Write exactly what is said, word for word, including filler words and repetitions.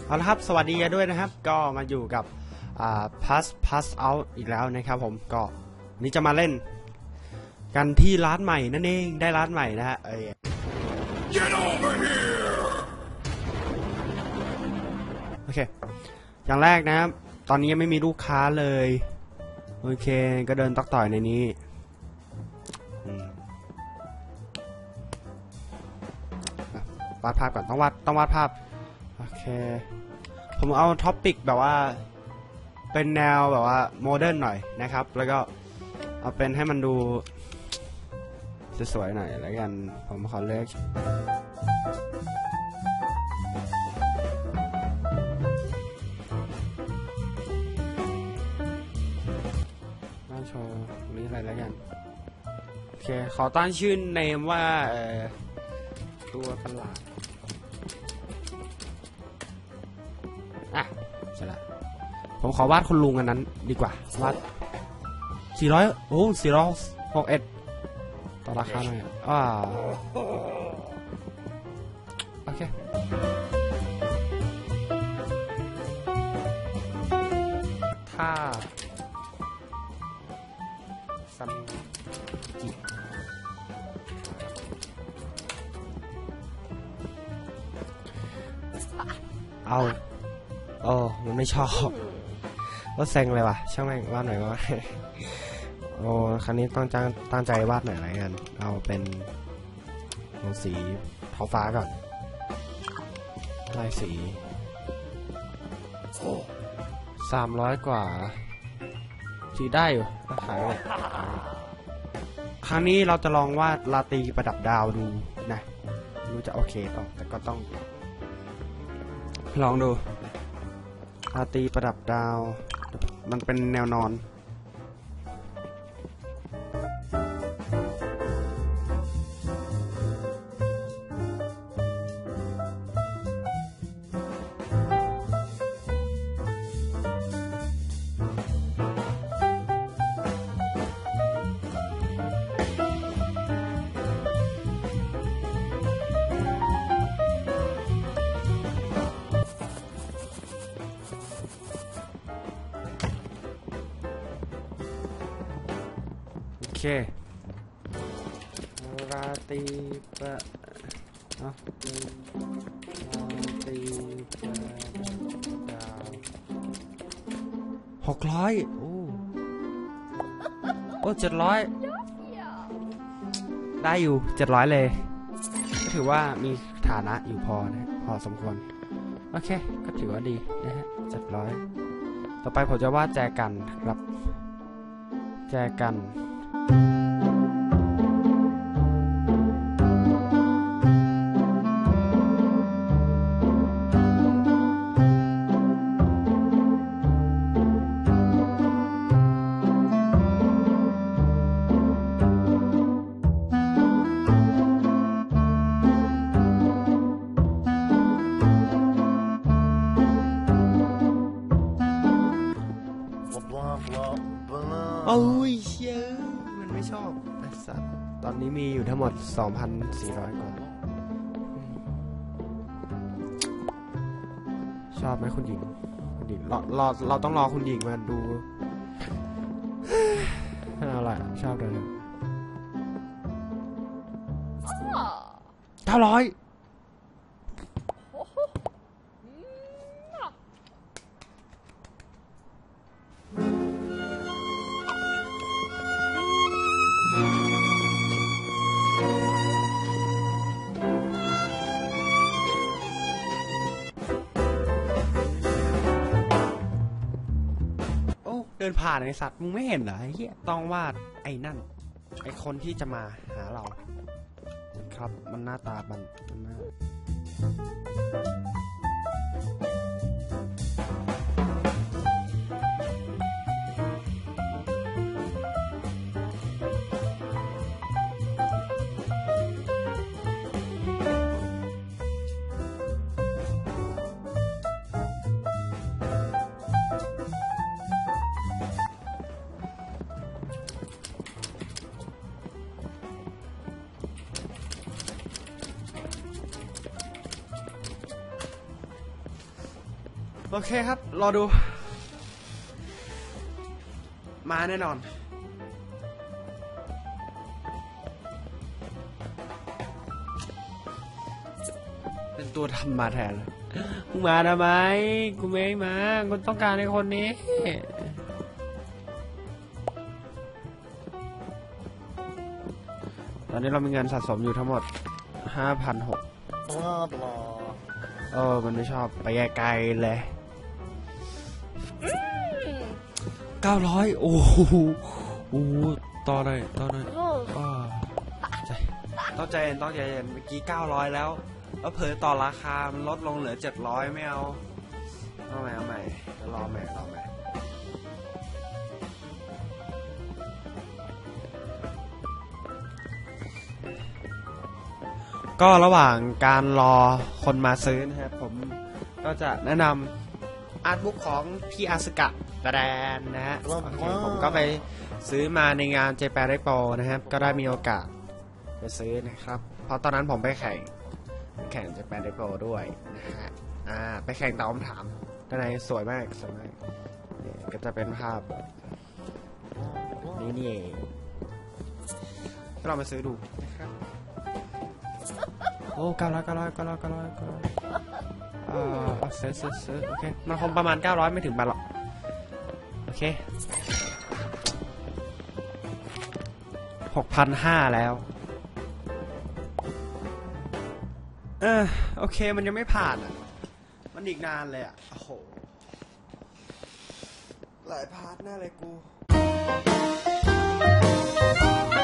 เอาละครับสวัสดีกันด้วยนะครับก็มาอยู่กับอ่า pass pass out อีกแล้วนะครับผมก็นี้จะมาเล่นกันที่ร้านใหม่นั่นเองได้ร้านใหม่นะฮะเอ้ย Get over here โอเคอย่างแรกนะครับตอนนี้ยังไม่มีลูกค้าเลยโอเคก็เดินตักต่อยในนี้วาดภาพก่อนต้องวาดต้องวาดภาพโอเคผมเอาท็อปปิกแบบว่าเป็นแนวแบบว่าโมเดิร์นหน่อยนะครับแล้วก็เอาเป็นให้มันดูสวยๆหน่อยแล้วกันผมขอเลือกน่าโชว์นี้อะไรแล้วกันโอเคขอตั้งชื่อเนมว่าเอ่อตัวประหลาดอ่ะใช่ละผมขอวาดคุณลุงอันนั้นดีกว่าวาดสี่ร้อยโอ้สี่ร้อยหกเอ็ดต่อราคาหน่อยอ่าโอเคถ้าซัมจิเอาโอ้มันไม่ชอบก็เซ็งเลยว่ะช่างแม่งวาดหน่อยว่าโอ้ครั้งนี้ต้องตั้งตั้งใจวาดหน่อยอะไรกันเอาเป็นสีท้องฟ้าก่อนลายสีสามร้อยกว่าสีได้อยู่ขายเลยครั้งนี้เราจะลองวาดลาตรีประดับดาวดูนะรู้จะโอเคต่อแต่ก็ต้องลองดูลาตรีประดับดาวมันเป็นแนวนอนโอเคราตรีประเนาะราตรีประดาวหกร้อยโอ้โอ้เจ็ดร้อยได้อยู่เจ็ดร้อยเลยก็ถือว่ามีฐานะอยู่พอนะพอสมควรโอเคก็ถือว่าดีนะฮะเจ็ดร้อยต่อไปผมจะวาดแจกันครับแจกันโอ้ยเชี่ยมันไม่ชอบไอ้สัตว์ตอนนี้มีอยู่ทั้งหมด สองพันสี่ร้อย กว่าชอบไหมคุณหญิงคุณหญิงรอรอเราต้องรอคุณหญิงมาดูอะไรชอบเลยเก้าร้อยเดินผ่านไอ้สัตว์มึงไม่เห็นเหรอไอ้เหี้ยต้องวาดไอ้นั่นไอ้คนที่จะมาหาเราครับมันหน้าตามันมันน่าโอเคครับ รอดู มาแน่นอน เป็นตัวทำมาแทนมึงมาทำไมกูไม่มากูต้องการในคนนี้ ตอนนี้เรามีเงินสะสมอยู่ทั้งหมด ห้าพันหกร้อย เออ มันไม่ชอบไปไกลๆเลย เก้าร้อย โอ้โหโอ้ต่อหน่อยต่อหน่อยใจต้องใจเย็นต้องใจเย็นเมื่อกี้เก้าร้อยแล้ว แล้วเผยต่อราคา มันลดลงเหลือเจ็ดร้อยไม่เอา เอาใหม่เอาใหม่จะรอใหม่รอใหม่ก็ระหว่างการรอคนมาซื้อนะครับผมก็จะแนะนำอาร์ตบุ๊กของพี่อาสกะกระแดนนะฮะโอเคผมก็ไปซื้อมาในงาน Japan Expo นะครับก็ได้มีโอกาสไปซื้อนะครับเพราะตอนนั้นผมไปแข่งแข่ง Japan Expo ด้วยนะฮะอ่าไปแข่งตอบคำถามด้านในสวยมากสวยมากนี่ก็จะเป็นภาพนี่นี่เองก็ลองมาซื้อดูนะครับโอ้เก้าร้อยเก้าร้อยเก้าร้อยเก้าร้อยเก้าร้อยเอ่อเซ็ตเซ็ตเซ็ตโอเคมันคงประมาณเก้าร้อยไม่ถึงบาทหรอกโอเคหกพันห้าแล้วเออโอเคมันยังไม่ผ่านอ่ะมันอีกนานเลยอ่ะโอ้โหหลายพาร์ทแน่เลยกู